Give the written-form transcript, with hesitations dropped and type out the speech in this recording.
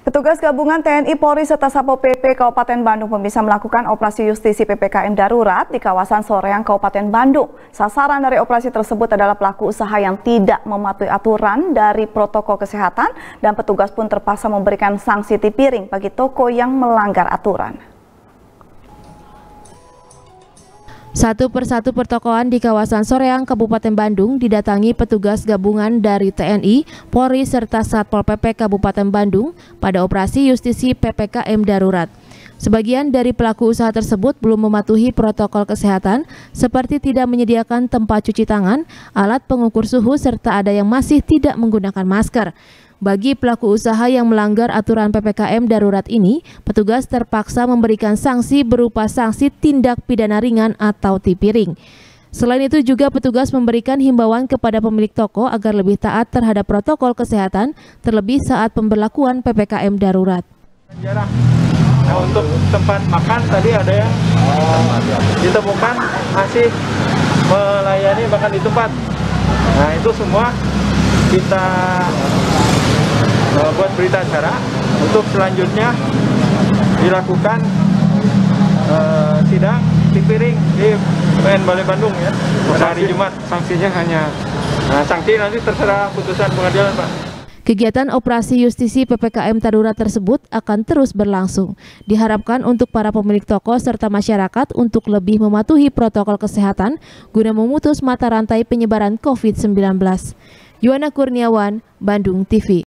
Petugas gabungan TNI Polri serta Satpol PP Kabupaten Bandung bisa melakukan operasi justisi PPKM darurat di kawasan Soreang, Kabupaten Bandung. Sasaran dari operasi tersebut adalah pelaku usaha yang tidak mematuhi aturan dari protokol kesehatan dan petugas pun terpaksa memberikan sanksi tipiring bagi toko yang melanggar aturan. Satu persatu pertokoan di kawasan Soreang, Kabupaten Bandung didatangi petugas gabungan dari TNI, Polri, serta Satpol PP Kabupaten Bandung pada operasi justisi PPKM darurat. Sebagian dari pelaku usaha tersebut belum mematuhi protokol kesehatan seperti tidak menyediakan tempat cuci tangan, alat pengukur suhu, serta ada yang masih tidak menggunakan masker. Bagi pelaku usaha yang melanggar aturan PPKM darurat ini, petugas terpaksa memberikan sanksi berupa sanksi tindak pidana ringan atau tipiring. Selain itu juga petugas memberikan himbauan kepada pemilik toko agar lebih taat terhadap protokol kesehatan, terlebih saat pemberlakuan PPKM darurat. Nah, untuk tempat makan tadi ada yang ditemukan masih melayani makan di tempat. Nah, itu semua kita buat berita acara untuk selanjutnya dilakukan sidang tipiring di PN Balai Bandung ya pada hari Jumat. Sanksinya hanya sanksi nanti terserah putusan pengadilan, Pak. Kegiatan operasi justisi PPKM darurat tersebut akan terus berlangsung. Diharapkan untuk para pemilik toko serta masyarakat untuk lebih mematuhi protokol kesehatan guna memutus mata rantai penyebaran COVID-19. Yuwana Kurniawan, Bandung TV.